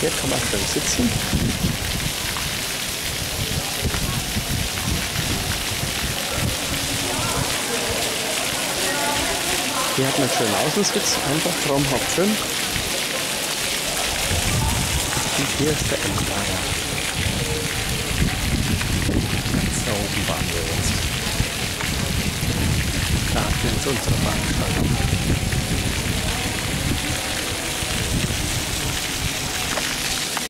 Hier kann man drin sitzen. Hier hat man einen schönen Außensitz, einfach traumhaft schön. Und hier ist der Endlager. Ganz da oben waren wir jetzt. Da hatten wir jetzt unsere Veranstaltung.